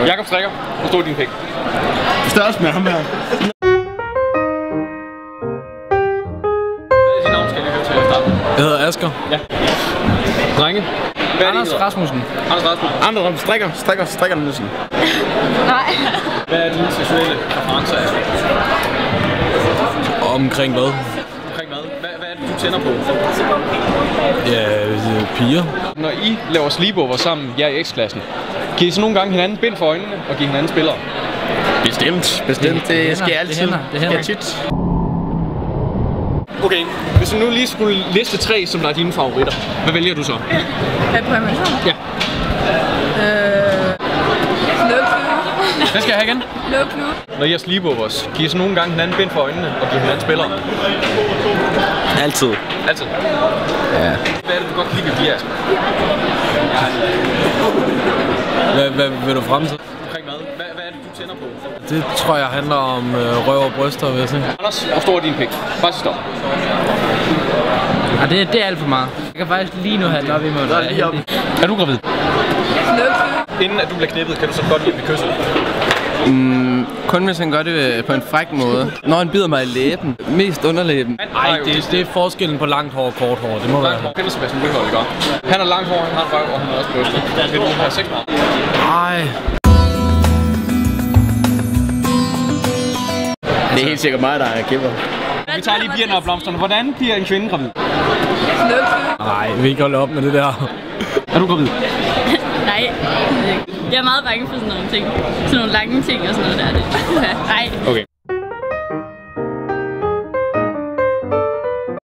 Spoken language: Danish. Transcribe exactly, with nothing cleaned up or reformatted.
Okay. Jakob Strikker, hvor stor er din pik? Størst med ham her. Hvad er dit navn, skal jeg lige høre til at starte? Jeg hedder Asger. Ja. Drenge. Hvad er Anders det, Rasmussen. Anders Rasmussen. Anders Strikker, Strikker, Strikker Nielsen. Nej. Hvad er dine seksuelle præferencer? Omkring hvad? Omkring hvad? Hvad, hvad er det, du tænder på? Ja, piger. Når I laver sleepover sammen, jer i X-klassen, giver I så nogle gange hinanden bind for øjnene og giver hinanden spillere? Bestemt, bestemt. Det, det sker altid. Det hænder, det hænder. Sker tit. Okay, hvis du nu lige skulle liste tre, som der er dine favoritter, hvad vælger du så? Hvad på animation? Ja. Øh... Lukklud. Hvad skal jeg have igen? Lukklud. Når I har sleepovers, giver I så nogle gange hinanden bind for øjnene og giver hinanden spillere? Altid. Altid. Ja. Hvad er det, du godt kan lide ved piger, Asger? Hvad, hvad vil du frem til? Omkring hvad? Hvad, hvad er det, du tænder på? Det tror jeg handler om øh, røv og bryster, vil jeg sige. Anders, hvor stor er din pik? Bare stop. Ja, det, det er alt for meget. Jeg kan faktisk lige nu have det op i mig. er lige op. Er du gravid? Lukklud. Inden at du bliver knippet, kan du så godt lide at blive kysset? Mm, kun hvis han gør det på en fræk måde. Når han bider mig i læben. Mest underlæben. Nej, det, det er forskellen på langt hår og kort hår. Det må være. Langt hår. Kender Sebastian Ryhold, ikke? Han har langt hår, han har røv, og han har også bryster. Vil du have sex med ham? Nej. Det er helt sikkert mig, der er kæmper. Vi tager lige bjerne og blomsterne. Hvordan bliver en kvinde gravid? Lukklud. Nej, vi vil ikke holde op med det der. Er du gravid? Nej, jeg er meget bange for sådan nogle ting. Sådan nogle lange ting og sådan noget der. Det. Nej. Okay.